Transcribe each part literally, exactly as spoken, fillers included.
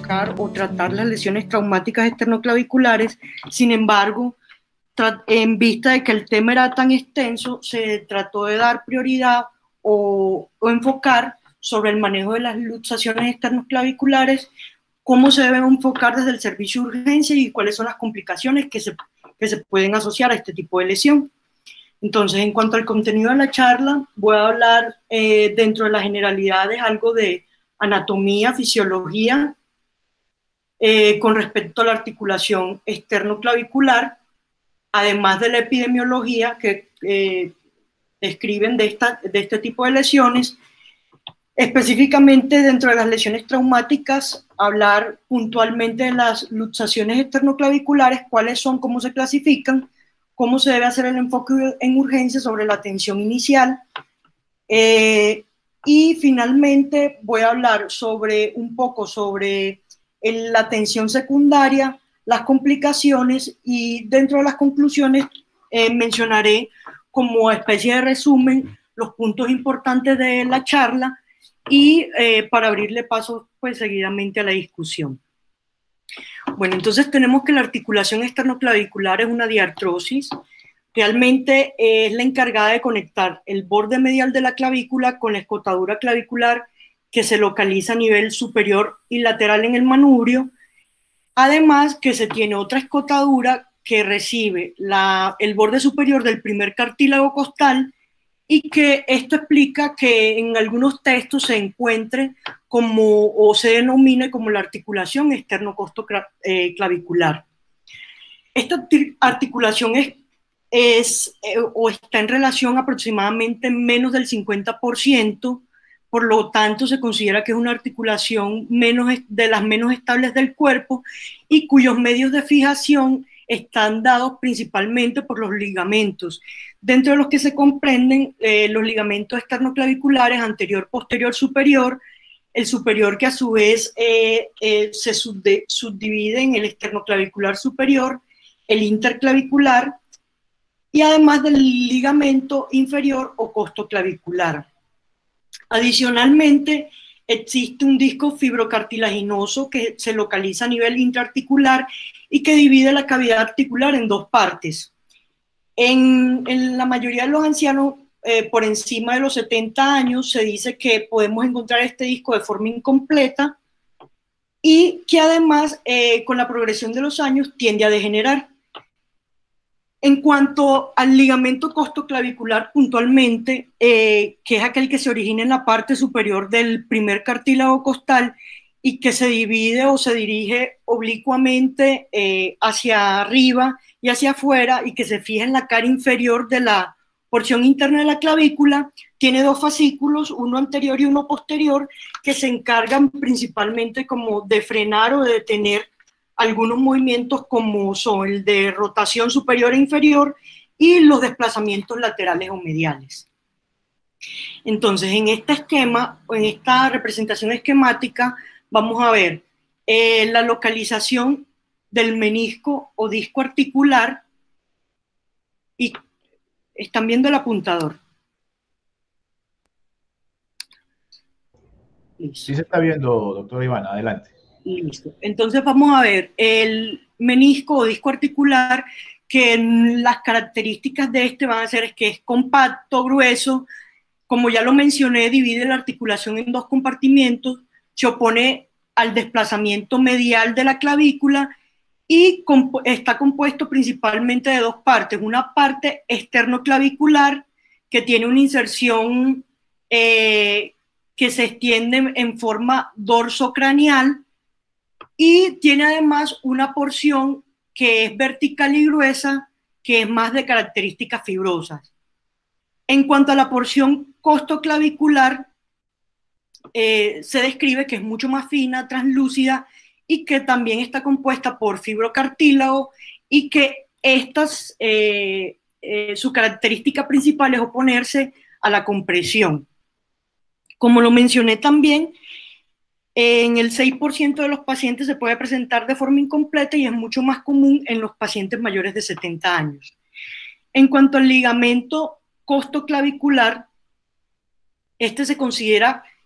enfocar o tratar las lesiones traumáticas esternoclaviculares. Sin embargo, en vista de que el tema era tan extenso, se trató de dar prioridad o, o enfocar sobre el manejo de las luxaciones esternoclaviculares, cómo se deben enfocar desde el servicio de urgencia y cuáles son las complicaciones que se, que se pueden asociar a este tipo de lesión. Entonces, en cuanto al contenido de la charla, voy a hablar eh, dentro de las generalidades algo de anatomía, fisiología, eh, con respecto a la articulación esternoclavicular, además de la epidemiología que eh, describen de, esta, de este tipo de lesiones. Específicamente dentro de las lesiones traumáticas, hablar puntualmente de las luxaciones esternoclaviculares, cuáles son, cómo se clasifican, cómo se debe hacer el enfoque en urgencia sobre la atención inicial. Eh, y finalmente voy a hablar sobre un poco sobre el, la atención secundaria, las complicaciones, y dentro de las conclusiones eh, mencionaré como especie de resumen los puntos importantes de la charla y eh, para abrirle paso pues seguidamente a la discusión. Bueno, entonces tenemos que la articulación esternoclavicular es una diartrosis, realmente es la encargada de conectar el borde medial de la clavícula con la escotadura clavicular que se localiza a nivel superior y lateral en el manubrio, además que se tiene otra escotadura que recibe la, el borde superior del primer cartílago costal, y que esto explica que en algunos textos se encuentre como, o se denomine como la articulación externo-costoclavicular. Esta articulación es, es eh, o está en relación aproximadamente menos del cincuenta por ciento, por lo tanto se considera que es una articulación menos, de las menos estables del cuerpo y cuyos medios de fijación están dados principalmente por los ligamentos, dentro de los que se comprenden eh, los ligamentos esternoclaviculares anterior, posterior, superior, el superior que a su vez eh, eh, se subde, subdivide en el esternoclavicular superior, el interclavicular y además del ligamento inferior o costoclavicular. Adicionalmente, existe un disco fibrocartilaginoso que se localiza a nivel intraarticular y que divide la cavidad articular en dos partes. En, en la mayoría de los ancianos, eh, por encima de los setenta años, se dice que podemos encontrar este disco de forma incompleta y que además, eh, con la progresión de los años, tiende a degenerar. En cuanto al ligamento costoclavicular puntualmente, eh, que es aquel que se origina en la parte superior del primer cartílago costal y que se divide o se dirige oblicuamente eh, hacia arriba y hacia afuera y que se fija en la cara inferior de la porción interna de la clavícula, tiene dos fascículos, uno anterior y uno posterior, que se encargan principalmente como de frenar o de detener algunos movimientos como son el de rotación superior e inferior y los desplazamientos laterales o mediales. Entonces, en este esquema, en esta representación esquemática, vamos a ver eh, la localización del menisco o disco articular y están viendo el apuntador. Listo. Sí se está viendo, doctora Ivana, adelante. Listo. Entonces vamos a ver el menisco o disco articular, que las características de este van a ser es que es compacto, grueso, como ya lo mencioné, divide la articulación en dos compartimientos, se opone al desplazamiento medial de la clavícula y comp- está compuesto principalmente de dos partes, una parte externoclavicular que tiene una inserción eh, que se extiende en forma dorsocranial, y tiene además una porción que es vertical y gruesa, que es más de características fibrosas. En cuanto a la porción costoclavicular, eh, se describe que es mucho más fina, translúcida y que también está compuesta por fibrocartílago y que estas, eh, eh, su característica principal es oponerse a la compresión. Como lo mencioné también, en el seis por ciento de los pacientes se puede presentar de forma incompleta y es mucho más común en los pacientes mayores de setenta años. En cuanto al ligamento costoclavicular, este se considera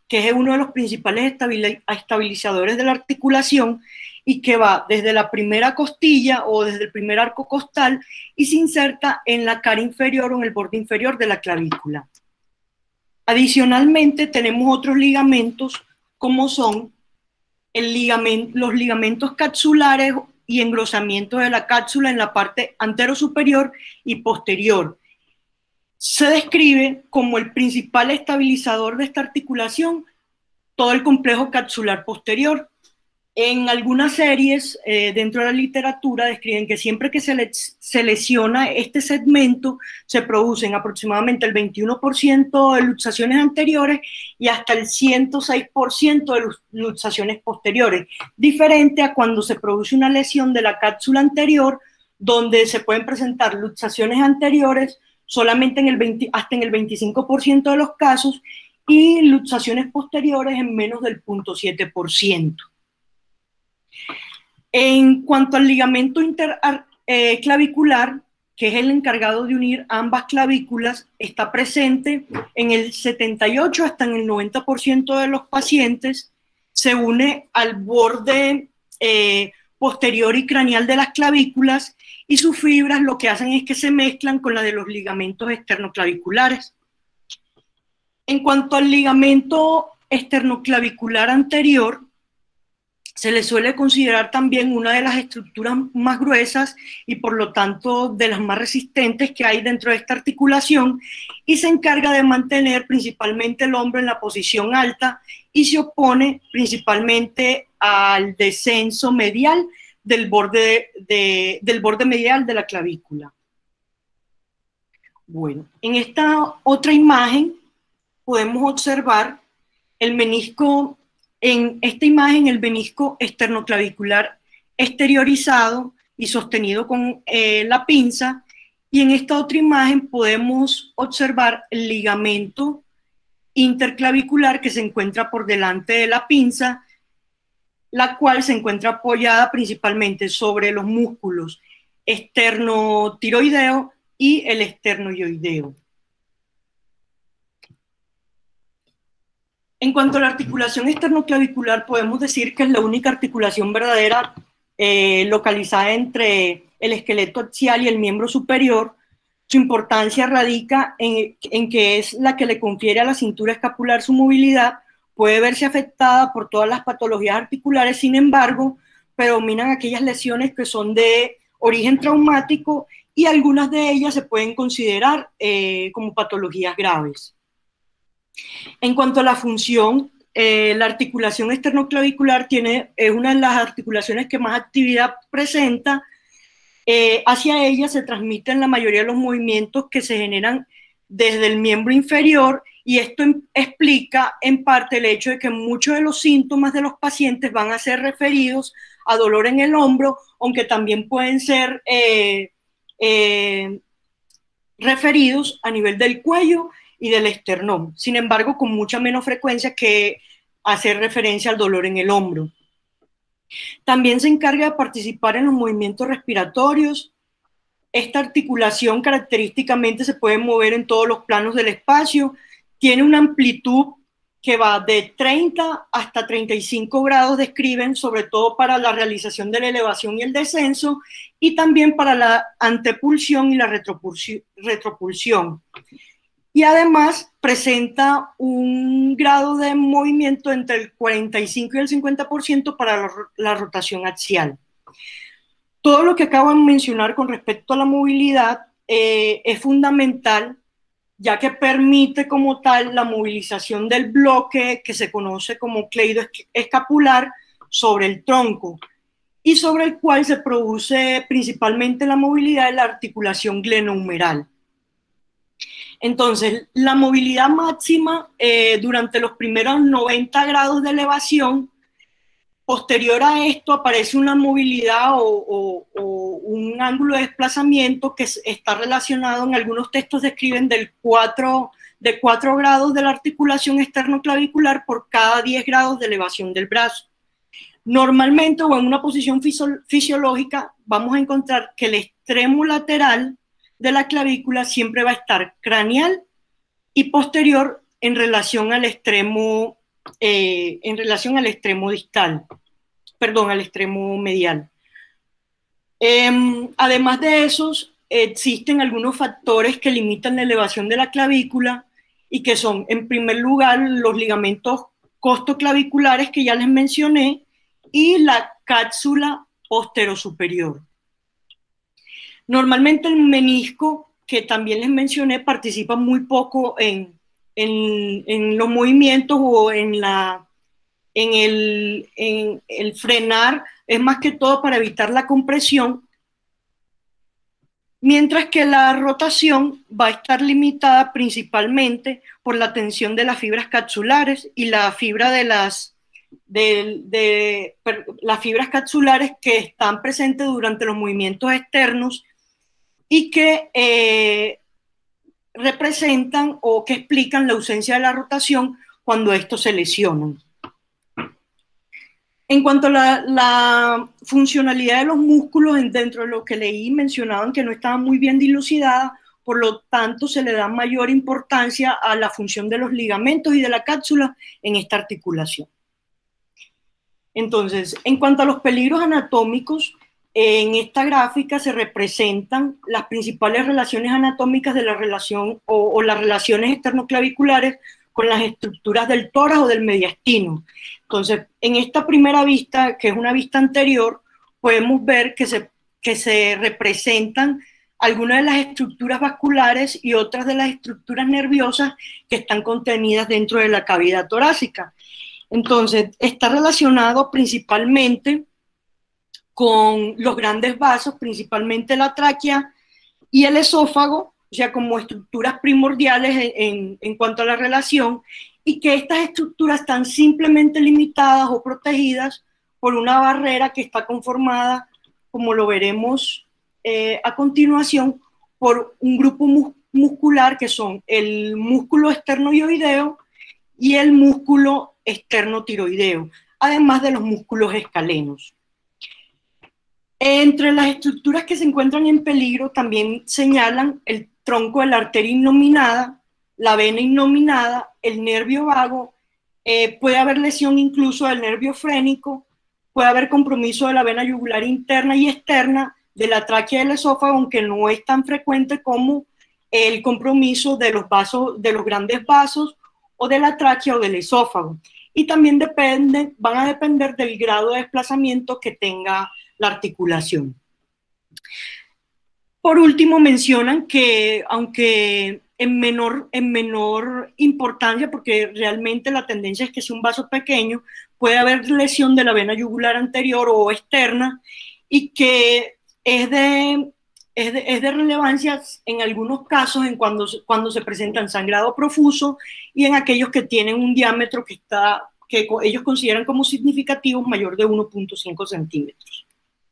que es uno de los principales estabilizadores de la articulación y que va desde la primera costilla o desde el primer arco costal y se inserta en la cara inferior o en el borde inferior de la clavícula. Adicionalmente, tenemos otros ligamentos como son el ligamento, los ligamentos capsulares y engrosamiento de la cápsula en la parte anterosuperior y posterior. Se describe como el principal estabilizador de esta articulación todo el complejo capsular posterior. En algunas series eh, dentro de la literatura describen que siempre que se, le, se lesiona este segmento se producen aproximadamente el veintiuno por ciento de luxaciones anteriores y hasta el ciento seis por ciento de luxaciones posteriores, diferente a cuando se produce una lesión de la cápsula anterior, donde se pueden presentar luxaciones anteriores solamente en el veinte, hasta en el veinticinco por ciento de los casos y luxaciones posteriores en menos del cero punto siete por ciento. En cuanto al ligamento interclavicular, eh, que es el encargado de unir ambas clavículas, está presente en el setenta y ocho hasta en el noventa por ciento de los pacientes, se une al borde eh, posterior y craneal de las clavículas y sus fibras lo que hacen es que se mezclan con la de los ligamentos esternoclaviculares. En cuanto al ligamento esternoclavicular anterior, se le suele considerar también una de las estructuras más gruesas y por lo tanto de las más resistentes que hay dentro de esta articulación y se encarga de mantener principalmente el hombro en la posición alta y se opone principalmente al descenso medial del borde, de, del borde medial de la clavícula. Bueno, en esta otra imagen podemos observar el menisco. En esta imagen, el menisco esternoclavicular exteriorizado y sostenido con eh, la pinza, y en esta otra imagen podemos observar el ligamento interclavicular que se encuentra por delante de la pinza, la cual se encuentra apoyada principalmente sobre los músculos esternotiroideo y el esternoioideo. En cuanto a la articulación esternoclavicular, podemos decir que es la única articulación verdadera eh, localizada entre el esqueleto axial y el miembro superior. Su importancia radica en, en que es la que le confiere a la cintura escapular su movilidad. Puede verse afectada por todas las patologías articulares, sin embargo, predominan aquellas lesiones que son de origen traumático y algunas de ellas se pueden considerar eh, como patologías graves. En cuanto a la función, eh, la articulación esternoclavicular tiene, es una de las articulaciones que más actividad presenta. Eh, hacia ella se transmiten la mayoría de los movimientos que se generan desde el miembro inferior y esto en, explica en parte el hecho de que muchos de los síntomas de los pacientes van a ser referidos a dolor en el hombro, aunque también pueden ser eh, eh, referidos a nivel del cuello y del esternón, sin embargo con mucha menos frecuencia que hacer referencia al dolor en el hombro. También se encarga de participar en los movimientos respiratorios. Esta articulación característicamente se puede mover en todos los planos del espacio, tiene una amplitud que va de treinta hasta treinta y cinco grados, describen, sobre todo para la realización de la elevación y el descenso, y también para la antepulsión y la retropulsión. Y además presenta un grado de movimiento entre el cuarenta y cinco y el cincuenta por ciento para la rotación axial. Todo lo que acabo de mencionar con respecto a la movilidad eh, es fundamental, ya que permite como tal la movilización del bloque que se conoce como cleido escapular sobre el tronco y sobre el cual se produce principalmente la movilidad de la articulación glenohumeral. Entonces, la movilidad máxima eh, durante los primeros noventa grados de elevación, posterior a esto aparece una movilidad o, o, o un ángulo de desplazamiento que está relacionado, en algunos textos describen del cuatro, de cuatro grados de la articulación esternoclavicular por cada diez grados de elevación del brazo. Normalmente o en una posición fisio, fisiológica vamos a encontrar que el extremo lateral de la clavícula siempre va a estar craneal y posterior en relación al extremo eh, en relación al extremo distal, perdón, al extremo medial. Eh, además de esos, existen algunos factores que limitan la elevación de la clavícula y que son, en primer lugar, los ligamentos costoclaviculares que ya les mencioné y la cápsula posterosuperior. Normalmente el menisco, que también les mencioné, participa muy poco en, en, en los movimientos o en, la, en, el, en el frenar, es más que todo para evitar la compresión, mientras que la rotación va a estar limitada principalmente por la tensión de las fibras capsulares y la fibra de las, de, de, de las fibras capsulares que están presentes durante los movimientos externos y que eh, representan o que explican la ausencia de la rotación cuando estos se lesionan. En cuanto a la, la funcionalidad de los músculos, dentro de lo que leí mencionaban que no estaba muy bien dilucidada, por lo tanto se le da mayor importancia a la función de los ligamentos y de la cápsula en esta articulación. Entonces, en cuanto a los peligros anatómicos, en esta gráfica se representan las principales relaciones anatómicas de la relación o, o las relaciones esternoclaviculares con las estructuras del tórax o del mediastino. Entonces, en esta primera vista, que es una vista anterior, podemos ver que se, que se representan algunas de las estructuras vasculares y otras de las estructuras nerviosas que están contenidas dentro de la cavidad torácica. Entonces, está relacionado principalmente con los grandes vasos, principalmente la tráquea y el esófago, o sea, como estructuras primordiales en, en, en cuanto a la relación, y que estas estructuras están simplemente limitadas o protegidas por una barrera que está conformada, como lo veremos eh, a continuación, por un grupo mus muscular que son el músculo esternoioideo y el músculo externotiroideo, además de los músculos escalenos. Entre las estructuras que se encuentran en peligro también señalan el tronco de la arteria innominada, la vena innominada, el nervio vago, eh, puede haber lesión incluso del nervio frénico, puede haber compromiso de la vena yugular interna y externa, de la tráquea y del esófago, aunque no es tan frecuente como el compromiso de los vasos, de los grandes vasos, o de la tráquea o del esófago. Y también depende, van a depender del grado de desplazamiento que tenga la articulación. Por último, mencionan que, aunque en menor, en menor importancia, porque realmente la tendencia es que sea un vaso pequeño, puede haber lesión de la vena yugular anterior o externa, y que es de, es de, es de relevancia en algunos casos en cuando, cuando se presentan sangrado profuso y en aquellos que tienen un diámetro que, está, que ellos consideran como significativo mayor de uno punto cinco centímetros.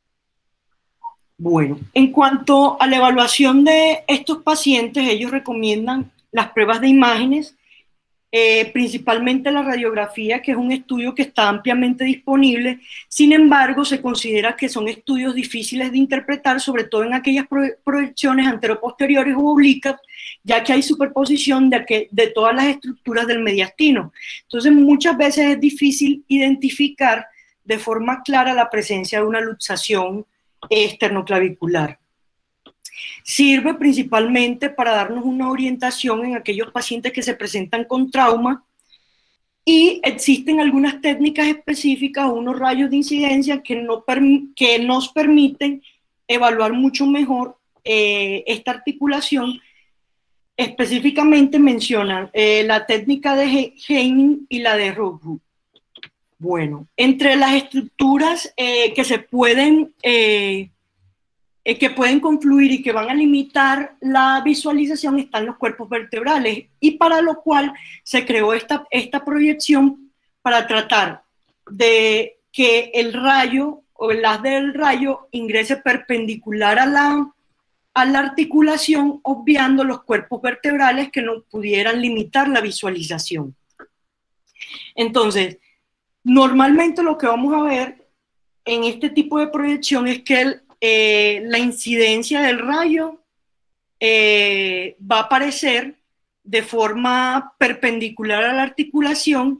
Bueno, en cuanto a la evaluación de estos pacientes, ellos recomiendan las pruebas de imágenes, eh, principalmente la radiografía, que es un estudio que está ampliamente disponible. Sin embargo, se considera que son estudios difíciles de interpretar, sobre todo en aquellas pro proyecciones anteroposteriores u oblicuas, ya que hay superposición de, que, de todas las estructuras del mediastino. Entonces, muchas veces es difícil identificar de forma clara la presencia de una luxación esternoclavicular. Sirve principalmente para darnos una orientación en aquellos pacientes que se presentan con trauma, y existen algunas técnicas específicas, unos rayos de incidencia que, no que nos permiten evaluar mucho mejor eh, esta articulación. Específicamente mencionan eh, la técnica de Heining y la de Rothrup. Bueno, entre las estructuras eh, que se pueden, eh, eh, que pueden confluir y que van a limitar la visualización están los cuerpos vertebrales, y para lo cual se creó esta, esta proyección para tratar de que el rayo o el haz del rayo ingrese perpendicular a la, a la articulación, obviando los cuerpos vertebrales que no pudieran limitar la visualización. Entonces, normalmente lo que vamos a ver en este tipo de proyección es que el, eh, la incidencia del rayo eh, va a aparecer de forma perpendicular a la articulación,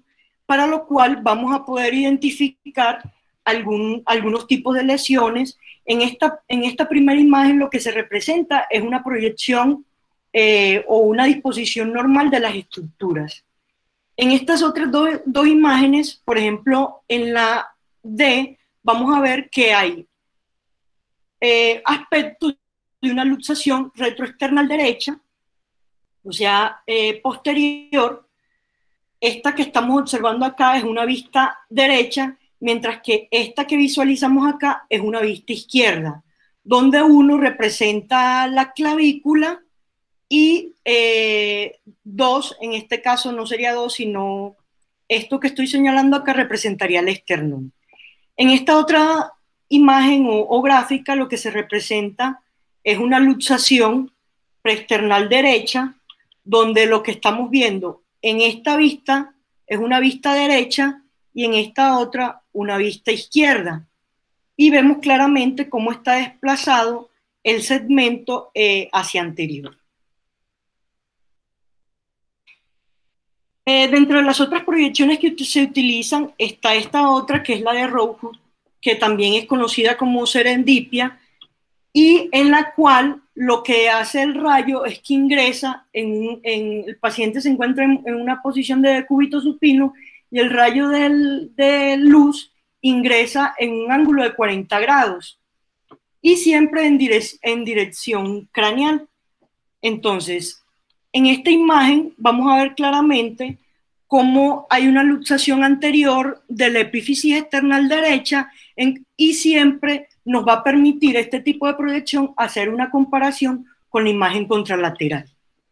para lo cual vamos a poder identificar algún, algunos tipos de lesiones. En esta, en esta primera imagen lo que se representa es una proyección eh, o una disposición normal de las estructuras. En estas otras do, dos imágenes, por ejemplo, en la D, vamos a ver que hay eh, aspectos de una luxación retroexternal derecha, o sea, eh, posterior. Esta que estamos observando acá es una vista derecha, mientras que esta que visualizamos acá es una vista izquierda, donde uno representa la clavícula y eh, dos, en este caso no sería dos, sino esto que estoy señalando acá representaría el esternón. En esta otra imagen o, o gráfica lo que se representa es una luxación preesternal derecha, donde lo que estamos viendo en esta vista es una vista derecha y en esta otra una vista izquierda. Y vemos claramente cómo está desplazado el segmento eh, hacia anterior. Eh, dentro de las otras proyecciones que se utilizan está esta otra, que es la de Rosewood, que también es conocida como serendipia, y en la cual lo que hace el rayo es que ingresa, en, en el paciente se encuentra en, en una posición de decúbito supino y el rayo del, de luz ingresa en un ángulo de cuarenta grados y siempre en, direc en dirección craneal. Entonces, en esta imagen vamos a ver claramente cómo hay una luxación anterior de la epífisis external derecha en, y siempre nos va a permitir este tipo de proyección hacer una comparación con la imagen contralateral.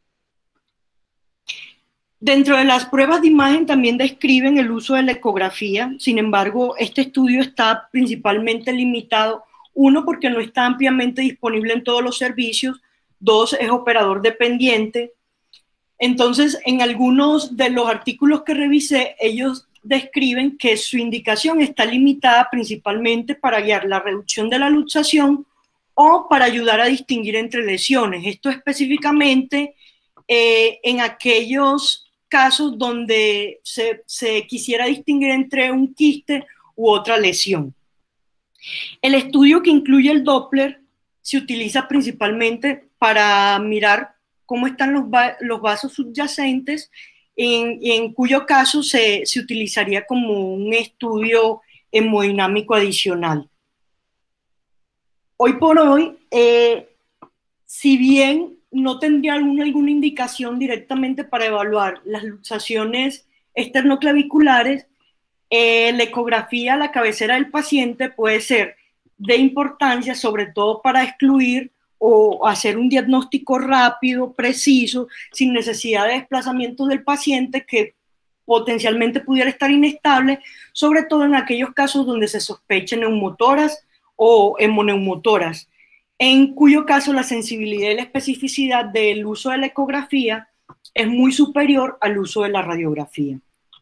Dentro de las pruebas de imagen también describen el uso de la ecografía, sin embargo, este estudio está principalmente limitado, uno, porque no está ampliamente disponible en todos los servicios, dos, es operador dependiente. Entonces, en algunos de los artículos que revisé, ellos describen que su indicación está limitada principalmente para guiar la reducción de la luxación o para ayudar a distinguir entre lesiones. Esto específicamente eh, en aquellos casos donde se, se quisiera distinguir entre un quiste u otra lesión. El estudio que incluye el Doppler se utiliza principalmente para mirar cómo están los, va los vasos subyacentes, en, en cuyo caso se, se utilizaría como un estudio hemodinámico adicional. Hoy por hoy, eh, si bien no tendría alguna, alguna indicación directamente para evaluar las luxaciones esternoclaviculares, eh, la ecografía a la cabecera del paciente puede ser de importancia, sobre todo para excluir o hacer un diagnóstico rápido, preciso, sin necesidad de desplazamiento del paciente que potencialmente pudiera estar inestable, sobre todo en aquellos casos donde se sospechen neumotoras o hemoneumotoras, en cuyo caso la sensibilidad y la especificidad del uso de la ecografía es muy superior al uso de la radiografía.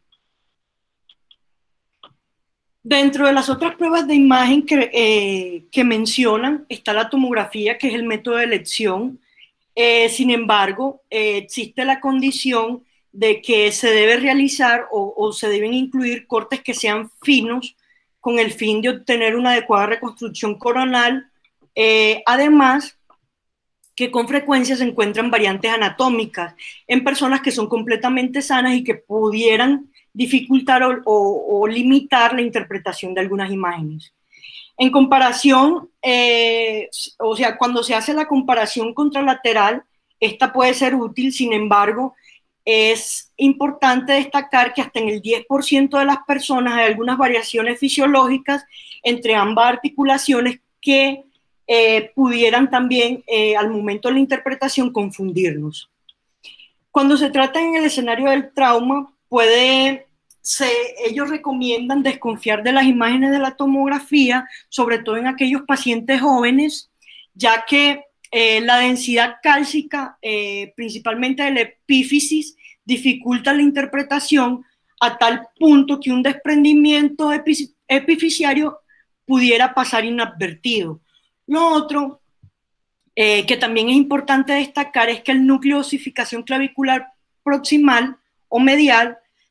Dentro de las otras pruebas de imagen que, eh, que mencionan está la tomografía, que es el método de elección. Eh, sin embargo, eh, existe la condición de que se debe realizar o, o se deben incluir cortes que sean finos con el fin de obtener una adecuada reconstrucción coronal. Eh, además, que con frecuencia se encuentran variantes anatómicas en personas que son completamente sanas y que pudieran dificultar o, o, o limitar la interpretación de algunas imágenes. En comparación, eh, o sea, cuando se hace la comparación contralateral, esta puede ser útil, sin embargo, es importante destacar que hasta en el diez por ciento de las personas hay algunas variaciones fisiológicas entre ambas articulaciones que eh, pudieran también, eh, al momento de la interpretación, confundirnos. Cuando se trata en el escenario del trauma, puede, se, ellos recomiendan desconfiar de las imágenes de la tomografía, sobre todo en aquellos pacientes jóvenes, ya que eh, la densidad cálcica, eh, principalmente de la epífisis, dificulta la interpretación a tal punto que un desprendimiento epifisiario pudiera pasar inadvertido. Lo otro eh, que también es importante destacar es que el núcleo de osificación clavicular proximal o medial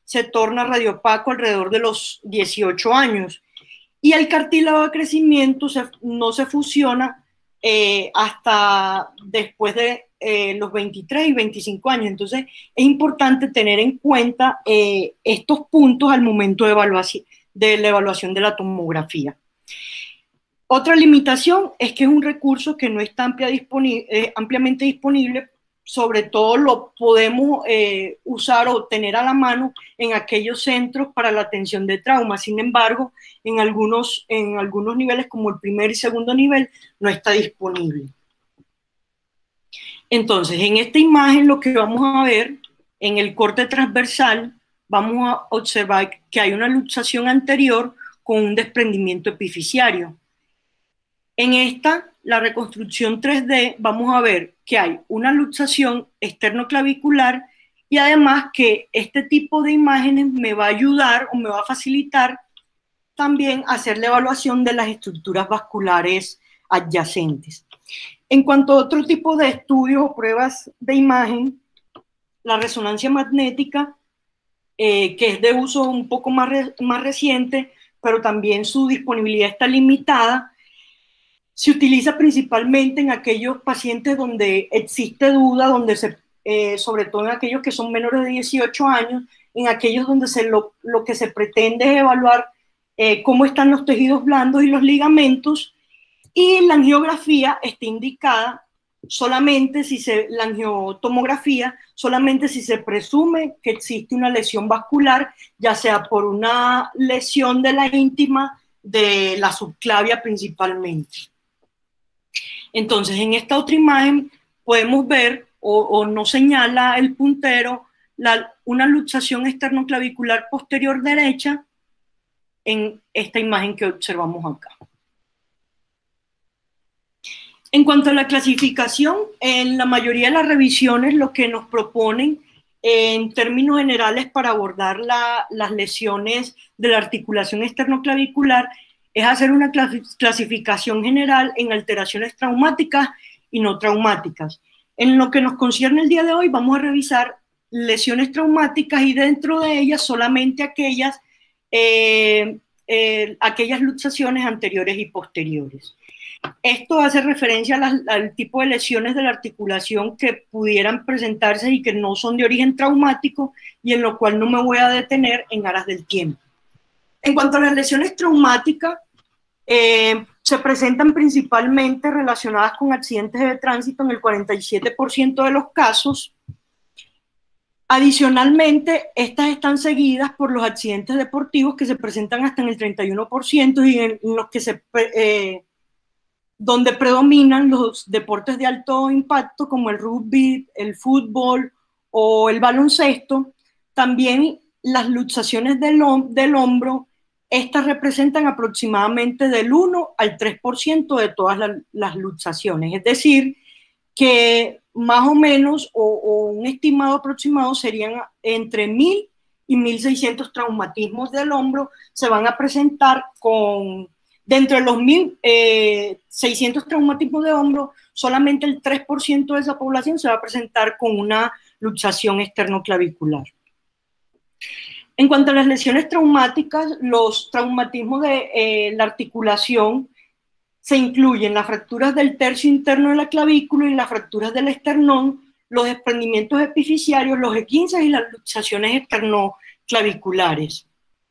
se torna radiopaco alrededor de los dieciocho años. Y el cartílago de crecimiento se, no se fusiona eh, hasta después de eh, los veintitrés y veinticinco años. Entonces, es importante tener en cuenta eh, estos puntos al momento de, evaluación, de la evaluación de la tomografía. Otra limitación es que es un recurso que no está amplia disponible, eh, ampliamente disponible. Sobre todo lo podemos eh, usar o tener a la mano en aquellos centros para la atención de trauma. Sin embargo, en algunos, en algunos niveles, como el primer y segundo nivel, no está disponible. Entonces, en esta imagen lo que vamos a ver, en el corte transversal, vamos a observar que hay una luxación anterior con un desprendimiento epifisiario. En esta, la reconstrucción tres D, vamos a ver que hay una luxación externoclavicular y además que este tipo de imágenes me va a ayudar o me va a facilitar también hacer la evaluación de las estructuras vasculares adyacentes. En cuanto a otro tipo de estudios o pruebas de imagen, la resonancia magnética, eh, que es de uso un poco más, re, más reciente, pero también su disponibilidad está limitada, se utiliza principalmente en aquellos pacientes donde existe duda, donde se, eh, sobre todo en aquellos que son menores de dieciocho años, en aquellos donde se lo, lo que se pretende es evaluar eh, cómo están los tejidos blandos y los ligamentos, y la angiografía está indicada solamente si se, la angiotomografía, solamente si se presume que existe una lesión vascular, ya sea por una lesión de la íntima, de la subclavia principalmente. Entonces, en esta otra imagen podemos ver, o, o nos señala el puntero, la, una luxación externoclavicular posterior derecha en esta imagen que observamos acá. En cuanto a la clasificación, en la mayoría de las revisiones lo que nos proponen en términos generales para abordar la, las lesiones de la articulación externoclavicular es hacer una clasificación general en alteraciones traumáticas y no traumáticas. En lo que nos concierne el día de hoy, vamos a revisar lesiones traumáticas y dentro de ellas solamente aquellas, eh, eh, aquellas luxaciones anteriores y posteriores. Esto hace referencia a las, al tipo de lesiones de la articulación que pudieran presentarse y que no son de origen traumático y en lo cual no me voy a detener en aras del tiempo. En cuanto a las lesiones traumáticas, eh, se presentan principalmente relacionadas con accidentes de tránsito en el cuarenta y siete por ciento de los casos. Adicionalmente, estas están seguidas por los accidentes deportivos que se presentan hasta en el treinta y uno por ciento y en los que se, eh, donde predominan los deportes de alto impacto como el rugby, el fútbol o el baloncesto. También las luxaciones del, del hombro, estas representan aproximadamente del uno al tres por ciento de todas las, las luxaciones, es decir, que más o menos, o, o un estimado aproximado serían entre mil y mil seiscientos traumatismos del hombro se van a presentar con, dentro de los mil seiscientos traumatismos de hombro, solamente el tres por ciento de esa población se va a presentar con una luxación externoclavicular. En cuanto a las lesiones traumáticas, los traumatismos de eh, la articulación se incluyen las fracturas del tercio interno de la clavícula y las fracturas del esternón, los desprendimientos epifisiarios, los esguinces y las luxaciones externoclaviculares.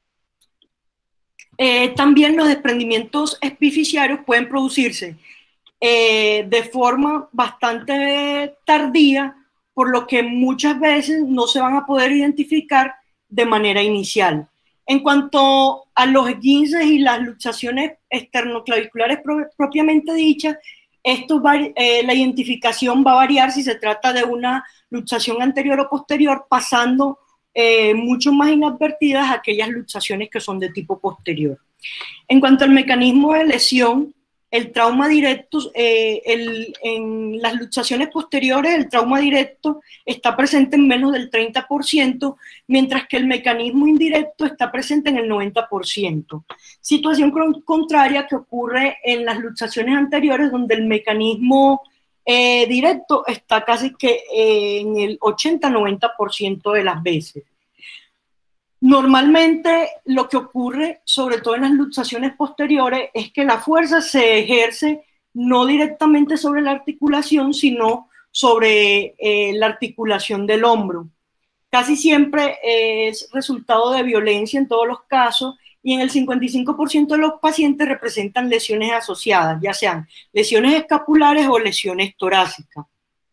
Eh, también los desprendimientos epifisiarios pueden producirse eh, de forma bastante tardía, por lo que muchas veces no se van a poder identificar de manera inicial. En cuanto a los esguinces y las luxaciones externoclaviculares pro, propiamente dichas, esto va, eh, la identificación va a variar si se trata de una luxación anterior o posterior, pasando eh, mucho más inadvertidas aquellas luxaciones que son de tipo posterior. En cuanto al mecanismo de lesión, el trauma directo, eh, el, en las luxaciones posteriores, el trauma directo está presente en menos del treinta por ciento, mientras que el mecanismo indirecto está presente en el noventa por ciento. Situación contraria que ocurre en las luxaciones anteriores, donde el mecanismo eh, directo está casi que eh, en el ochenta a noventa por ciento de las veces. Normalmente lo que ocurre, sobre todo en las luxaciones posteriores, es que la fuerza se ejerce no directamente sobre la articulación, sino sobre eh, la articulación del hombro. Casi siempre es resultado de violencia en todos los casos, y en el cincuenta y cinco por ciento de los pacientes representan lesiones asociadas, ya sean lesiones escapulares o lesiones torácicas.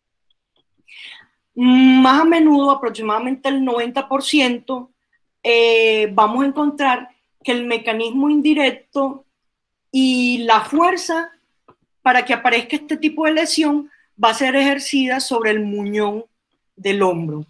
Más a menudo, aproximadamente el noventa por ciento, eh, vamos a encontrar que el mecanismo indirecto y la fuerza para que aparezca este tipo de lesión va a ser ejercida sobre el muñón del hombro.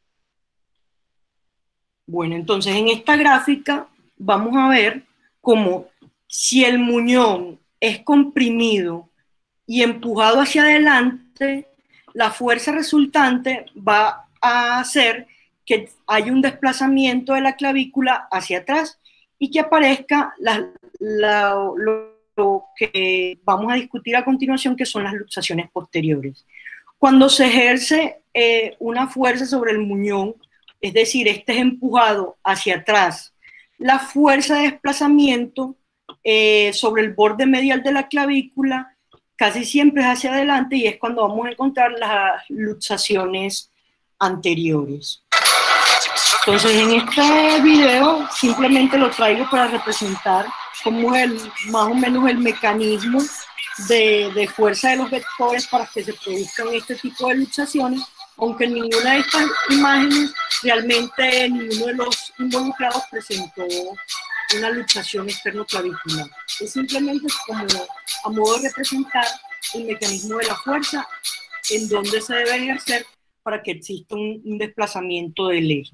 Bueno, entonces en esta gráfica vamos a ver cómo si el muñón es comprimido y empujado hacia adelante, la fuerza resultante va a hacer que haya un desplazamiento de la clavícula hacia atrás y que aparezca la, la, lo, lo que vamos a discutir a continuación, que son las luxaciones posteriores. Cuando se ejerce eh, una fuerza sobre el muñón, es decir, este es empujado hacia atrás, la fuerza de desplazamiento eh, sobre el borde medial de la clavícula casi siempre es hacia adelante, y es cuando vamos a encontrar las luxaciones anteriores. Entonces, en este video simplemente lo traigo para representar cómo es el, más o menos el mecanismo de, de fuerza de los vectores para que se produzcan este tipo de luxaciones, aunque en ninguna de estas imágenes realmente ninguno de los involucrados presentó una luxación externoclavicular. Es simplemente como a modo de representar el mecanismo de la fuerza en donde se debe ejercer para que exista un, un desplazamiento del eje.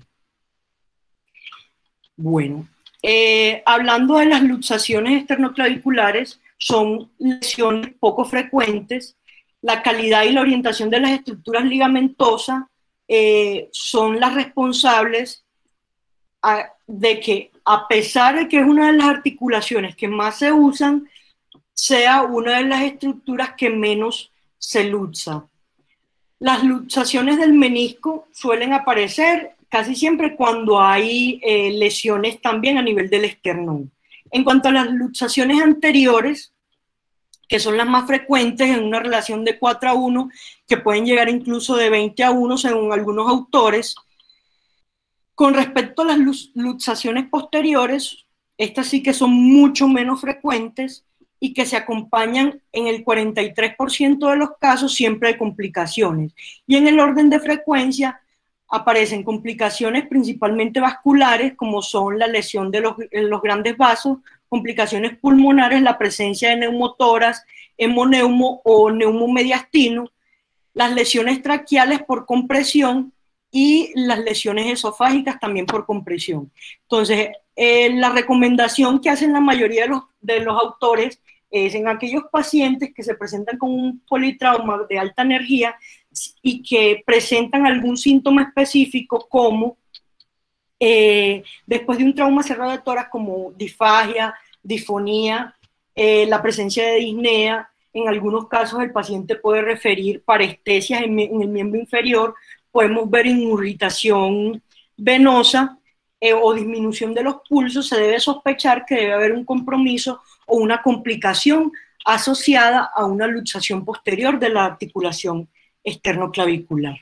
Bueno, eh, hablando de las luxaciones externoclaviculares, son lesiones poco frecuentes. La calidad y la orientación de las estructuras ligamentosas eh, son las responsables a, de que, a pesar de que es una de las articulaciones que más se usan, sea una de las estructuras que menos se luxa. Las luxaciones del menisco suelen aparecer casi siempre cuando hay eh, lesiones también a nivel del esternón. En cuanto a las luxaciones anteriores, que son las más frecuentes en una relación de cuatro a uno, que pueden llegar incluso de veinte a uno según algunos autores. Con respecto a las luxaciones posteriores, estas sí que son mucho menos frecuentes y que se acompañan en el cuarenta y tres por ciento de los casos siempre de complicaciones. Y en el orden de frecuencia aparecen complicaciones principalmente vasculares, como son la lesión de los, los grandes vasos, complicaciones pulmonares, la presencia de neumotoras, hemoneumo o neumomediastino, las lesiones traqueales por compresión y las lesiones esofágicas también por compresión. Entonces, eh, la recomendación que hacen la mayoría de los, de los autores es en aquellos pacientes que se presentan con un politrauma de alta energía y que presentan algún síntoma específico como eh, después de un trauma cerrado de tórax, como disfagia, disfonía, eh, la presencia de disnea. En algunos casos el paciente puede referir parestesias en, en el miembro inferior, podemos ver irritación venosa eh, o disminución de los pulsos. Se debe sospechar que debe haber un compromiso o una complicación asociada a una luxación posterior de la articulación externoclavicular.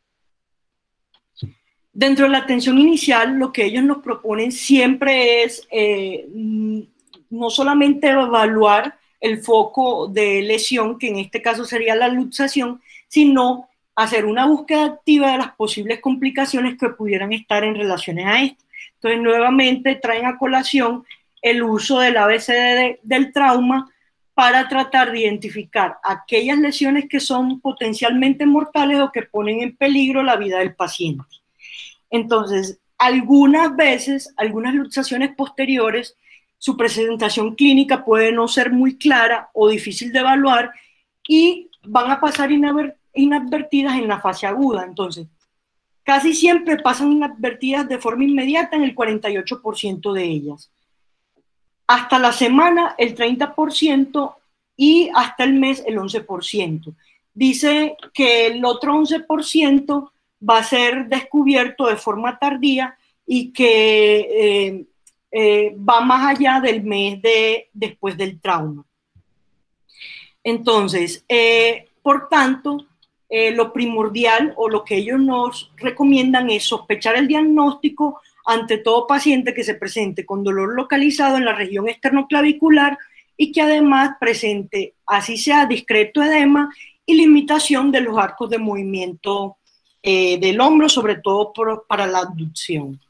Dentro de la atención inicial, lo que ellos nos proponen siempre es eh, no solamente evaluar el foco de lesión, que en este caso sería la luxación, sino hacer una búsqueda activa de las posibles complicaciones que pudieran estar en relaciones a esto. Entonces, nuevamente traen a colación el uso del A B C D del trauma para tratar de identificar aquellas lesiones que son potencialmente mortales o que ponen en peligro la vida del paciente. Entonces, algunas veces, algunas luxaciones posteriores, su presentación clínica puede no ser muy clara o difícil de evaluar y van a pasar inadvertidas en la fase aguda. Entonces, casi siempre pasan inadvertidas de forma inmediata en el cuarenta y ocho por ciento de ellas. Hasta la semana el treinta por ciento y hasta el mes el once por ciento. Dice que el otro once por ciento va a ser descubierto de forma tardía y que eh, eh, va más allá del mes de, después del trauma. Entonces, eh, por tanto, eh, lo primordial o lo que ellos nos recomiendan es sospechar el diagnóstico ante todo paciente que se presente con dolor localizado en la región esternoclavicular y que además presente, así sea, discreto edema y limitación de los arcos de movimiento eh, del hombro, sobre todo por, para la abducción.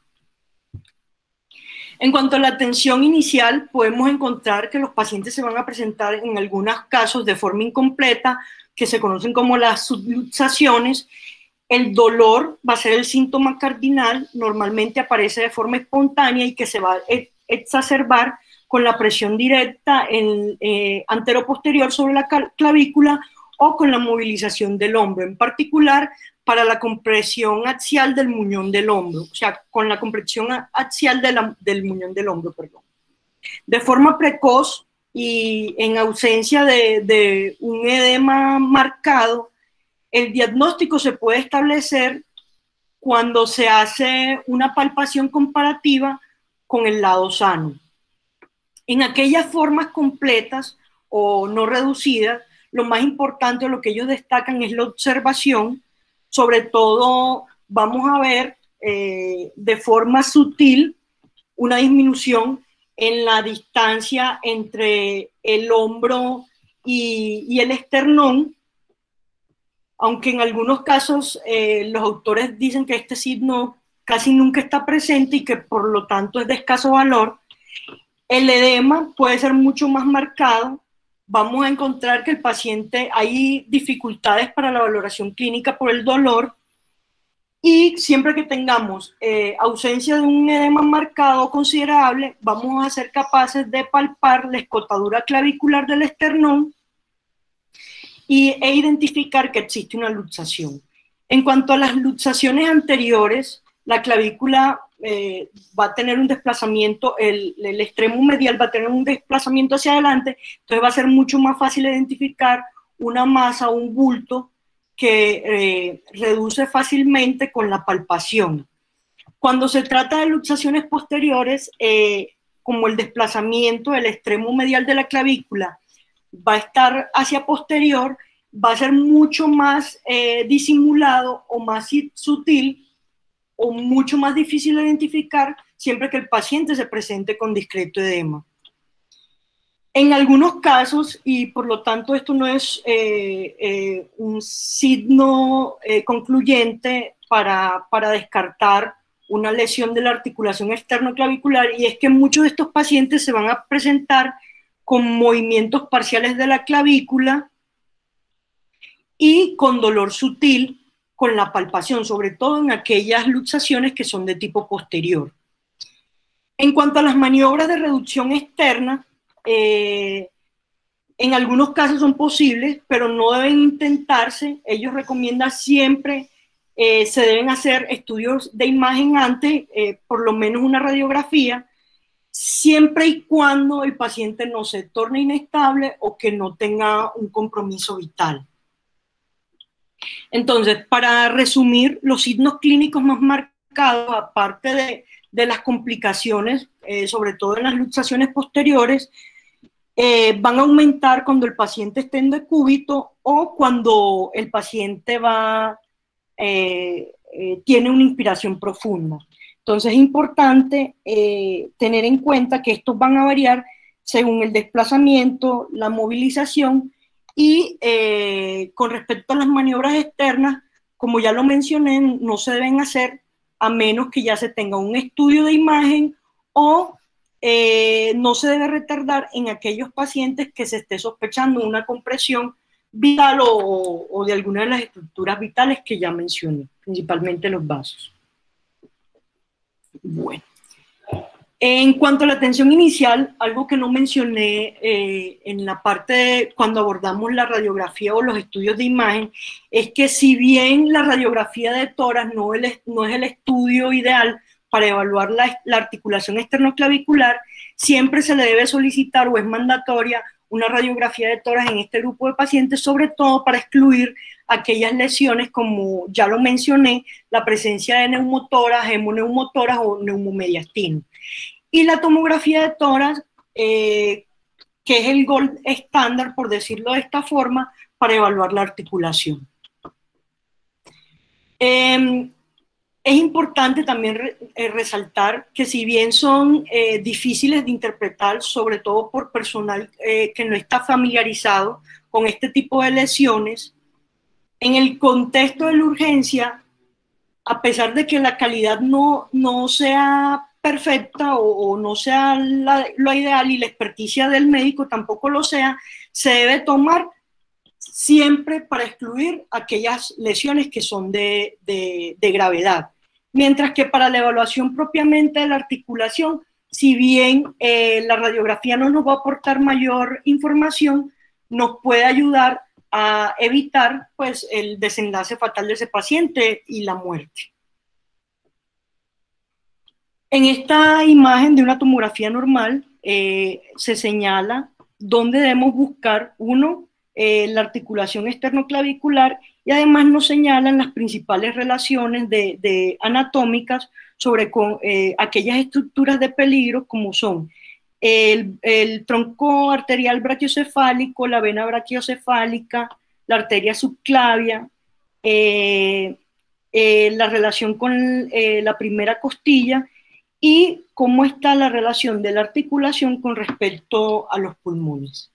En cuanto a la atención inicial, podemos encontrar que los pacientes se van a presentar en algunos casos de forma incompleta, que se conocen como las subluxaciones. El dolor va a ser el síntoma cardinal, normalmente aparece de forma espontánea y que se va a exacerbar con la presión directa en, eh, anteroposterior sobre la clavícula o con la movilización del hombro, en particular para la compresión axial del muñón del hombro, o sea, con la compresión axial de la, del muñón del hombro, perdón. De forma precoz y en ausencia de, de un edema marcado, el diagnóstico se puede establecer cuando se hace una palpación comparativa con el lado sano. En aquellas formas completas o no reducidas, lo más importante, lo que ellos destacan es la observación. Sobre todo vamos a ver eh, de forma sutil una disminución en la distancia entre el hombro y, y el esternón, aunque en algunos casos eh, los autores dicen que este signo casi nunca está presente y que por lo tanto es de escaso valor. El edema puede ser mucho más marcado. Vamos a encontrar que el paciente, hay dificultades para la valoración clínica por el dolor, y siempre que tengamos eh, ausencia de un edema marcado considerable, vamos a ser capaces de palpar la escotadura clavicular del esternón y, e identificar que existe una luxación. En cuanto a las luxaciones anteriores, la clavícula eh, va a tener un desplazamiento, el, el extremo medial va a tener un desplazamiento hacia adelante, entonces va a ser mucho más fácil identificar una masa o un bulto que eh, reduce fácilmente con la palpación. Cuando se trata de luxaciones posteriores, eh, como el desplazamiento del extremo medial de la clavícula va a estar hacia posterior, va a ser mucho más eh, disimulado o más sutil o mucho más difícil de identificar siempre que el paciente se presente con discreto edema. En algunos casos, y por lo tanto esto no es eh, eh, un signo eh, concluyente para, para descartar una lesión de la articulación externoclavicular, y es que muchos de estos pacientes se van a presentar con movimientos parciales de la clavícula y con dolor sutil con la palpación, sobre todo en aquellas luxaciones que son de tipo posterior. En cuanto a las maniobras de reducción externa, eh, en algunos casos son posibles, pero no deben intentarse. Ellos recomiendan siempre, eh, se deben hacer estudios de imagen antes, eh, por lo menos una radiografía, siempre y cuando el paciente no se torne inestable o que no tenga un compromiso vital. Entonces, para resumir, los signos clínicos más marcados, aparte de, de las complicaciones, eh, sobre todo en las luxaciones posteriores, eh, van a aumentar cuando el paciente esté en decúbito o cuando el paciente va, eh, eh, tiene una inspiración profunda. Entonces, es importante eh, tener en cuenta que estos van a variar según el desplazamiento, la movilización. Y eh, con respecto a las maniobras externas, como ya lo mencioné, no se deben hacer a menos que ya se tenga un estudio de imagen o eh, no se debe retardar en aquellos pacientes que se esté sospechando una compresión vital o, o de alguna de las estructuras vitales que ya mencioné, principalmente los vasos. Bueno. En cuanto a la atención inicial, algo que no mencioné eh, en la parte de cuando abordamos la radiografía o los estudios de imagen, es que si bien la radiografía de tórax no, el, no es el estudio ideal para evaluar la, la articulación externoclavicular, siempre se le debe solicitar o es mandatoria una radiografía de tórax en este grupo de pacientes, sobre todo para excluir aquellas lesiones, como ya lo mencioné, la presencia de neumotórax, hemoneumotórax o neumomediastino. Y la tomografía de tórax, eh, que es el gold estándar, por decirlo de esta forma, para evaluar la articulación. Eh, es importante también re, eh, resaltar que si bien son eh, difíciles de interpretar, sobre todo por personal eh, que no está familiarizado con este tipo de lesiones, en el contexto de la urgencia, a pesar de que la calidad no, no sea perfecta o, o no sea la, lo ideal y la experticia del médico tampoco lo sea, se debe tomar siempre para excluir aquellas lesiones que son de, de, de gravedad. Mientras que para la evaluación propiamente de la articulación, si bien eh, la radiografía no nos va a aportar mayor información, nos puede ayudar a evitar pues, el desenlace fatal de ese paciente y la muerte. En esta imagen de una tomografía normal eh, se señala dónde debemos buscar, uno, eh, la articulación esternoclavicular, y además nos señalan las principales relaciones de, de anatómicas sobre con, eh, aquellas estructuras de peligro como son el, el tronco arterial brachiocefálico, la vena brachiocefálica, la arteria subclavia, eh, eh, la relación con eh, la primera costilla y cómo está la relación de la articulación con respecto a los pulmones.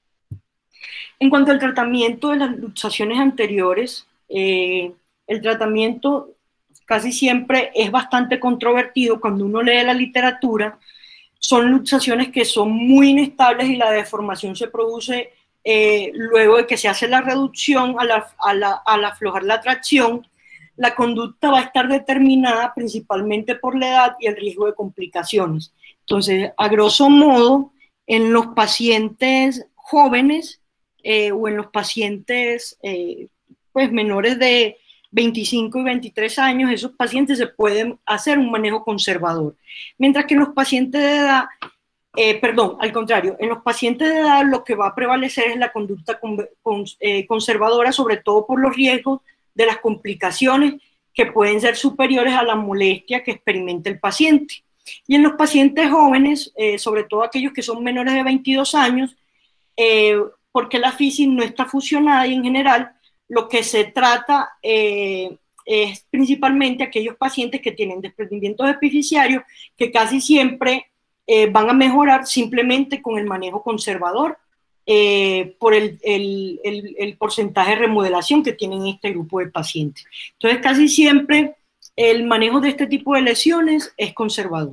En cuanto al tratamiento de las luxaciones anteriores, eh, el tratamiento casi siempre es bastante controvertido cuando uno lee la literatura. Son luxaciones que son muy inestables y la deformación se produce eh, luego de que se hace la reducción al, al, al aflojar la tracción. La conducta va a estar determinada principalmente por la edad y el riesgo de complicaciones. Entonces, a grosso modo, en los pacientes jóvenes eh, o en los pacientes eh, pues menores de veinticinco y veintitrés años, esos pacientes se pueden hacer un manejo conservador. Mientras que en los pacientes de edad, eh, perdón, al contrario, en los pacientes de edad lo que va a prevalecer es la conducta con, con, eh, conservadora, sobre todo por los riesgos de las complicaciones que pueden ser superiores a la molestia que experimenta el paciente. Y en los pacientes jóvenes, eh, sobre todo aquellos que son menores de veintidós años, eh, porque la fisis no está fusionada y en general lo que se trata eh, es principalmente aquellos pacientes que tienen desprendimientos epifisiarios que casi siempre eh, van a mejorar simplemente con el manejo conservador eh, por el, el, el, el porcentaje de remodelación que tienen este grupo de pacientes. Entonces casi siempre el manejo de este tipo de lesiones es conservador.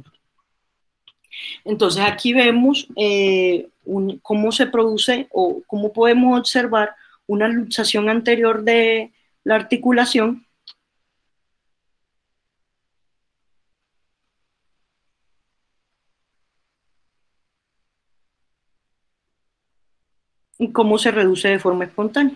Entonces aquí vemos eh, un, cómo se produce o cómo podemos observar una luxación anterior de la articulación. Y cómo se reduce de forma espontánea.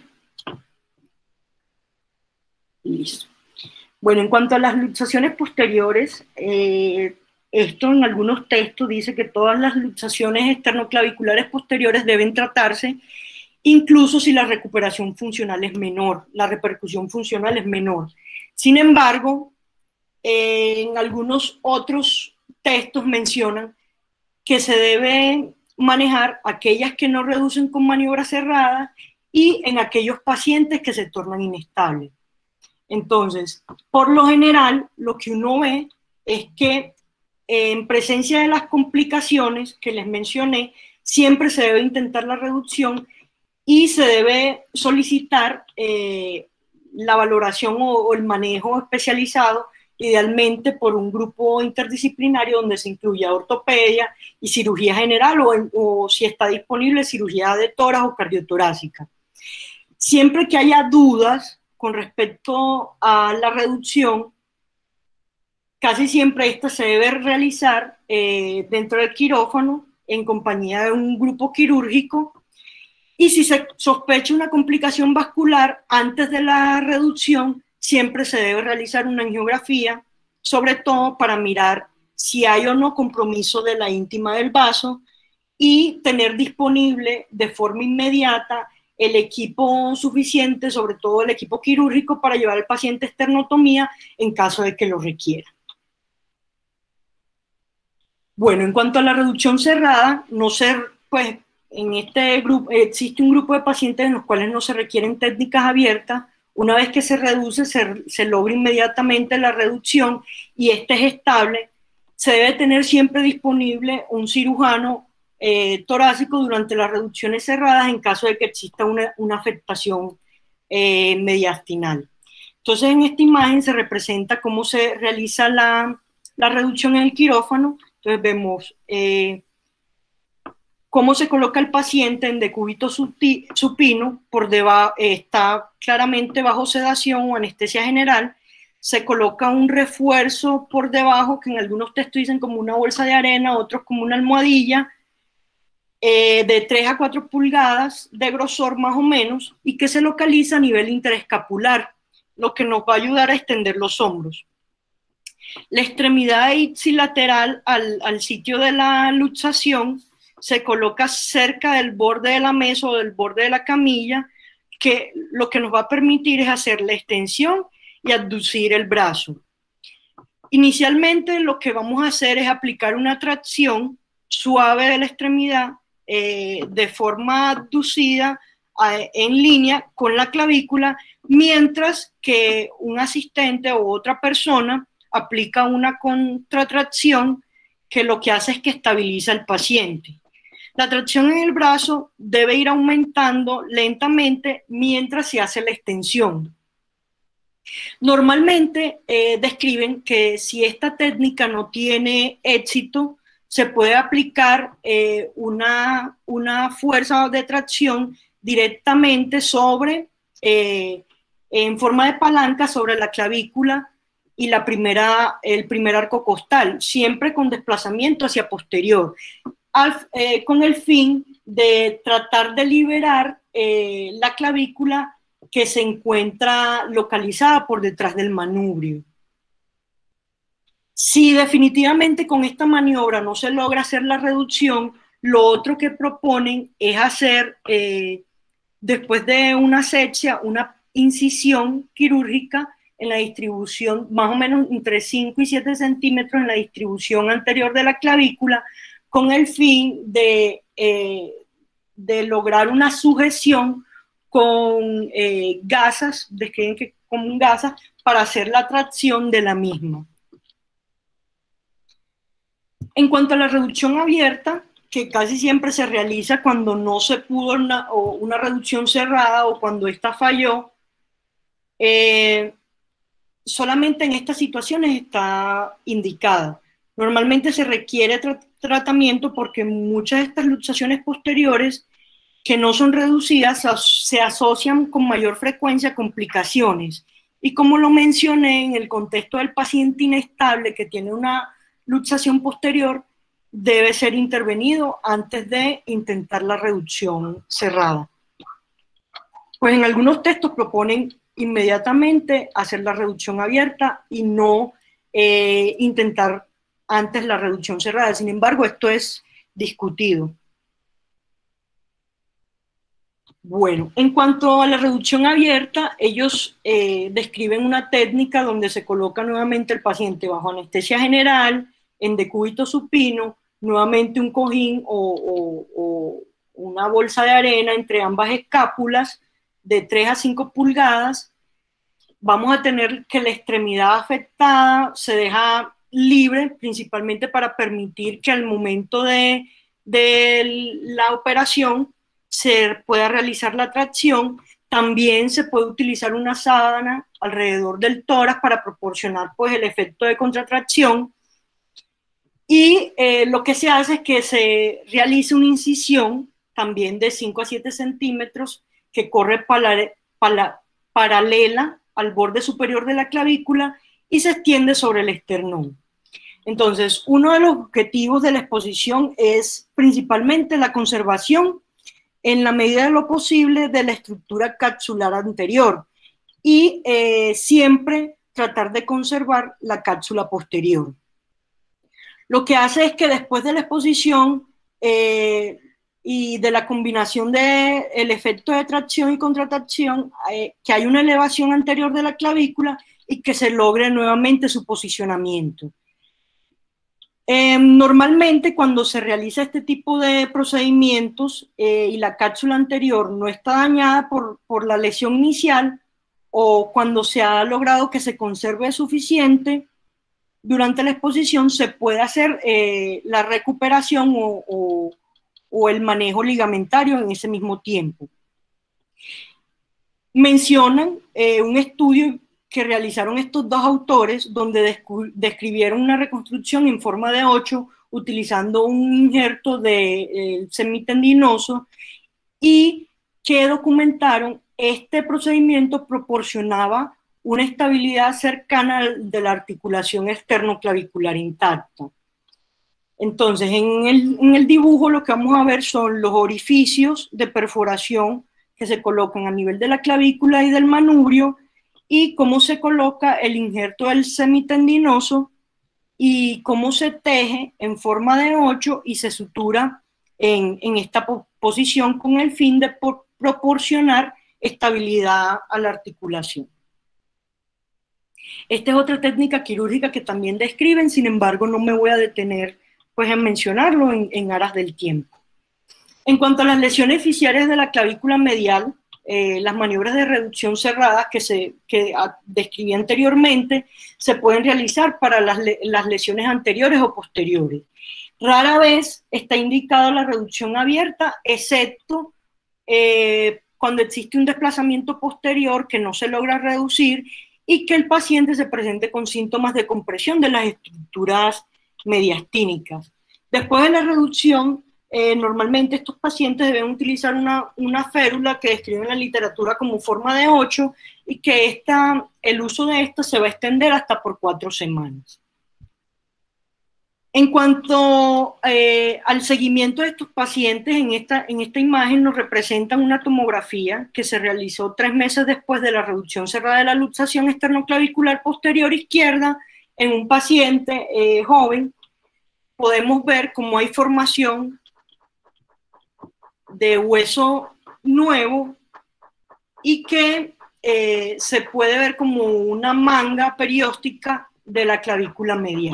Listo. Bueno, en cuanto a las luxaciones posteriores, eh, esto en algunos textos dice que todas las luxaciones esternoclaviculares posteriores deben tratarse incluso si la recuperación funcional es menor, la repercusión funcional es menor. Sin embargo, eh, en algunos otros textos mencionan que se debe manejar aquellas que no reducen con maniobra cerrada y en aquellos pacientes que se tornan inestables. Entonces, por lo general, lo que uno ve es que eh, en presencia de las complicaciones que les mencioné, siempre se debe intentar la reducción y se debe solicitar eh, la valoración o, o el manejo especializado, idealmente por un grupo interdisciplinario donde se incluya ortopedia y cirugía general o, en, o si está disponible cirugía de tórax o cardiotorácica. Siempre que haya dudas con respecto a la reducción, casi siempre esta se debe realizar eh, dentro del quirófano en compañía de un grupo quirúrgico. Y si se sospecha una complicación vascular antes de la reducción, siempre se debe realizar una angiografía, sobre todo para mirar si hay o no compromiso de la íntima del vaso y tener disponible de forma inmediata el equipo suficiente, sobre todo el equipo quirúrgico, para llevar al paciente a esternotomía en caso de que lo requiera. Bueno, en cuanto a la reducción cerrada, no ser, pues, en este grupo, existe un grupo de pacientes en los cuales no se requieren técnicas abiertas. Una vez que se reduce, se, se logra inmediatamente la reducción y esta es estable. Se debe tener siempre disponible un cirujano eh, torácico durante las reducciones cerradas en caso de que exista una, una afectación eh, mediastinal. Entonces, en esta imagen se representa cómo se realiza la, la reducción en el quirófano. Entonces vemos eh, cómo se coloca el paciente en decúbito supino, por debajo, eh, está claramente bajo sedación o anestesia general, se coloca un refuerzo por debajo, que en algunos textos dicen como una bolsa de arena, otros como una almohadilla, eh, de tres a cuatro pulgadas de grosor más o menos, y que se localiza a nivel interescapular, lo que nos va a ayudar a extender los hombros. La extremidad ipsilateral al, al sitio de la luxación se coloca cerca del borde de la mesa o del borde de la camilla, que lo que nos va a permitir es hacer la extensión y abducir el brazo. Inicialmente lo que vamos a hacer es aplicar una tracción suave de la extremidad eh, de forma abducida eh, en línea con la clavícula, mientras que un asistente o otra persona aplica una contratracción que lo que hace es que estabiliza al paciente. La tracción en el brazo debe ir aumentando lentamente mientras se hace la extensión. Normalmente eh, describen que si esta técnica no tiene éxito, se puede aplicar eh, una, una fuerza de tracción directamente sobre, eh, en forma de palanca sobre la clavícula y la primera, el primer arco costal, siempre con desplazamiento hacia posterior, al, eh, con el fin de tratar de liberar eh, la clavícula que se encuentra localizada por detrás del manubrio. Si definitivamente con esta maniobra no se logra hacer la reducción, lo otro que proponen es hacer, eh, después de una asepsia, una incisión quirúrgica en la distribución, más o menos entre cinco y siete centímetros en la distribución anterior de la clavícula, con el fin de, eh, de lograr una sujeción con eh, gasas, describen que con gasas, para hacer la tracción de la misma. En cuanto a la reducción abierta, que casi siempre se realiza cuando no se pudo una, o una reducción cerrada o cuando esta falló, eh, solamente en estas situaciones está indicada. Normalmente se requiere tra tratamiento porque muchas de estas luxaciones posteriores que no son reducidas se asocian con mayor frecuencia a complicaciones. Y como lo mencioné, en el contexto del paciente inestable que tiene una luxación posterior, debe ser intervenido antes de intentar la reducción cerrada. Pues en algunos textos proponen inmediatamente hacer la reducción abierta y no eh, intentar antes la reducción cerrada. Sin embargo, esto es discutido. Bueno, en cuanto a la reducción abierta, ellos eh, describen una técnica donde se coloca nuevamente el paciente bajo anestesia general, en decúbito supino, nuevamente un cojín o, o, o una bolsa de arena entre ambas escápulas de tres a cinco pulgadas. Vamos a tener que la extremidad afectada se deja libre, principalmente para permitir que al momento de, de la operación se pueda realizar la tracción. También se puede utilizar una sábana alrededor del tórax para proporcionar pues, el efecto de contratracción. Y eh, lo que se hace es que se realice una incisión también de cinco a siete centímetros que corre para, para, paralela al borde superior de la clavícula y se extiende sobre el esternón. Entonces, uno de los objetivos de la exposición es principalmente la conservación en la medida de lo posible de la estructura capsular anterior y eh, siempre tratar de conservar la cápsula posterior. Lo que hace es que después de la exposición eh, y de la combinación del el efecto de tracción y contratracción, eh, que hay una elevación anterior de la clavícula y que se logre nuevamente su posicionamiento. Eh, normalmente cuando se realiza este tipo de procedimientos eh, y la cápsula anterior no está dañada por, por la lesión inicial, o cuando se ha logrado que se conserve suficiente, durante la exposición se puede hacer eh, la recuperación o, o, o el manejo ligamentario en ese mismo tiempo. Mencionan eh, un estudio que realizaron estos dos autores, donde describieron una reconstrucción en forma de ocho utilizando un injerto de eh, semitendinoso, y que documentaron este procedimiento proporcionaba una estabilidad cercana de la articulación externoclavicular intacta. Entonces, en el, en el dibujo lo que vamos a ver son los orificios de perforación que se colocan a nivel de la clavícula y del manubrio, y cómo se coloca el injerto del semitendinoso y cómo se teje en forma de ocho y se sutura en, en esta posición con el fin de por, proporcionar estabilidad a la articulación. Esta es otra técnica quirúrgica que también describen, sin embargo no me voy a detener pues, en mencionarlo en, en aras del tiempo. En cuanto a las lesiones fisiares de la clavícula medial, eh, las maniobras de reducción cerradas que, se, que a, describí anteriormente se pueden realizar para las, las lesiones anteriores o posteriores. Rara vez está indicada la reducción abierta, excepto eh, cuando existe un desplazamiento posterior que no se logra reducir y que el paciente se presente con síntomas de compresión de las estructuras mediastínicas. Después de la reducción, Eh, normalmente estos pacientes deben utilizar una, una férula que describe en la literatura como forma de ocho, y que esta, el uso de esta se va a extender hasta por cuatro semanas. En cuanto eh, al seguimiento de estos pacientes, en esta, en esta imagen nos representan una tomografía que se realizó tres meses después de la reducción cerrada de la luxación esternoclavicular posterior izquierda en un paciente eh, joven. Podemos ver cómo hay formación de hueso nuevo y que eh, se puede ver como una manga perióstica de la clavícula medial.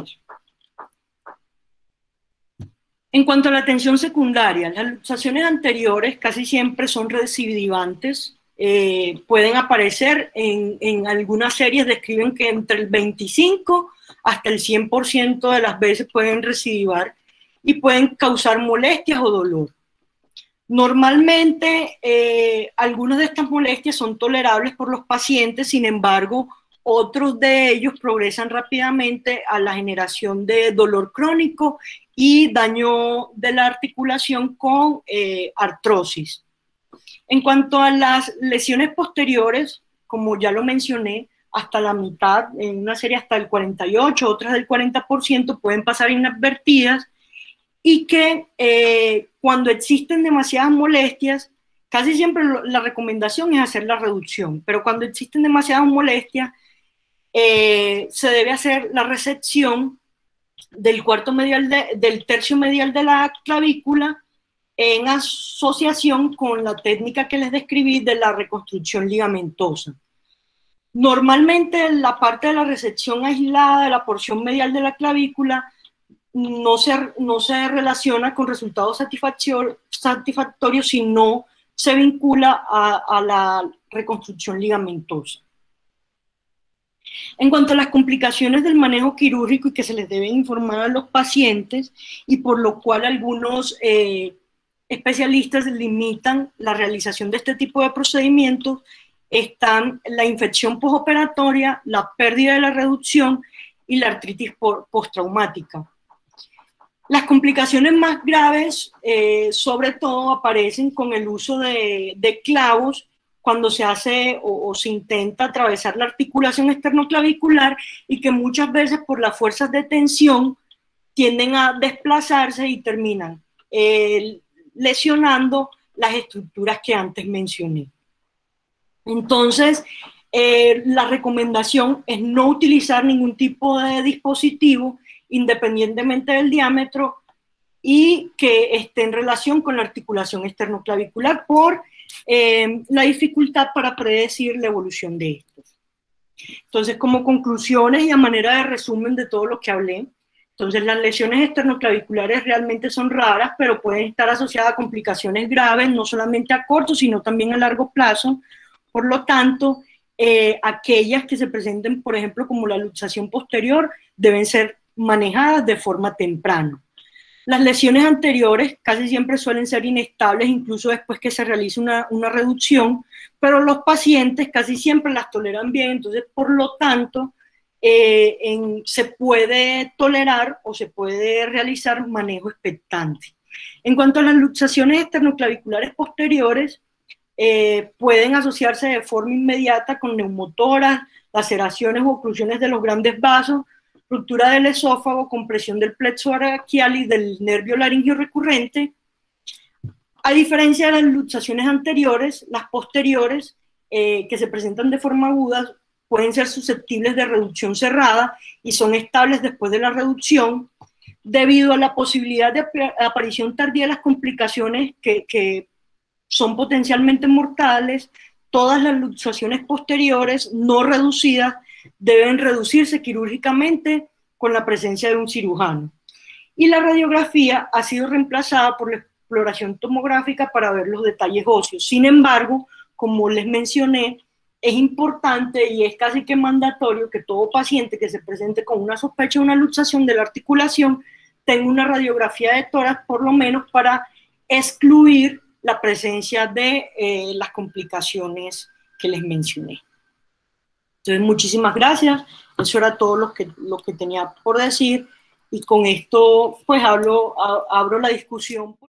En cuanto a la tensión secundaria, las luxaciones anteriores casi siempre son recidivantes, eh, pueden aparecer en, en algunas series, describen que entre el veinticinco hasta el cien por ciento de las veces pueden recidivar y pueden causar molestias o dolor. Normalmente, eh, algunas de estas molestias son tolerables por los pacientes, sin embargo, otros de ellos progresan rápidamente a la generación de dolor crónico y daño de la articulación con eh, artrosis. En cuanto a las lesiones posteriores, como ya lo mencioné, hasta la mitad, en una serie hasta el cuarenta y ocho, otras del cuarenta por ciento pueden pasar inadvertidas, y que eh, cuando existen demasiadas molestias, casi siempre la recomendación es hacer la reducción, pero cuando existen demasiadas molestias, eh, se debe hacer la resección del, cuarto medial de, del tercio medial de la clavícula en asociación con la técnica que les describí de la reconstrucción ligamentosa. Normalmente la parte de la resección aislada de la porción medial de la clavícula No se, no se relaciona con resultados satisfactorios, satisfactorios si no se vincula a, a la reconstrucción ligamentosa. En cuanto a las complicaciones del manejo quirúrgico y que se les debe informar a los pacientes, y por lo cual algunos eh, especialistas limitan la realización de este tipo de procedimientos, están la infección postoperatoria, la pérdida de la reducción y la artritis postraumática. Las complicaciones más graves, eh, sobre todo, aparecen con el uso de, de clavos cuando se hace o, o se intenta atravesar la articulación externoclavicular, y que muchas veces por las fuerzas de tensión tienden a desplazarse y terminan eh, lesionando las estructuras que antes mencioné. Entonces, eh, la recomendación es no utilizar ningún tipo de dispositivo independientemente del diámetro, y que esté en relación con la articulación esternoclavicular por eh, la dificultad para predecir la evolución de estos. Entonces, como conclusiones y a manera de resumen de todo lo que hablé, entonces las lesiones esternoclaviculares realmente son raras, pero pueden estar asociadas a complicaciones graves, no solamente a corto, sino también a largo plazo. Por lo tanto, eh, aquellas que se presenten, por ejemplo, como la luxación posterior, deben ser manejadas de forma temprana. Las lesiones anteriores casi siempre suelen ser inestables, incluso después que se realice una, una reducción, pero los pacientes casi siempre las toleran bien, entonces, por lo tanto, eh, en, se puede tolerar o se puede realizar manejo expectante. En cuanto a las luxaciones esternoclaviculares posteriores, eh, pueden asociarse de forma inmediata con neumotoras, laceraciones o oclusiones de los grandes vasos, ruptura del esófago, compresión del plexo braquial y del nervio laringio recurrente. A diferencia de las luxaciones anteriores, las posteriores, eh, que se presentan de forma aguda, pueden ser susceptibles de reducción cerrada y son estables después de la reducción, debido a la posibilidad de aparición tardía de las complicaciones que, que son potencialmente mortales. Todas las luxaciones posteriores no reducidas deben reducirse quirúrgicamente con la presencia de un cirujano. Y la radiografía ha sido reemplazada por la exploración tomográfica para ver los detalles óseos. Sin embargo, como les mencioné, es importante y es casi que mandatorio que todo paciente que se presente con una sospecha de una luxación de la articulación tenga una radiografía de tórax, por lo menos para excluir la presencia de eh, las complicaciones que les mencioné. Entonces, muchísimas gracias. Eso era todo lo que, lo que tenía por decir. Y con esto, pues, hablo, abro la discusión.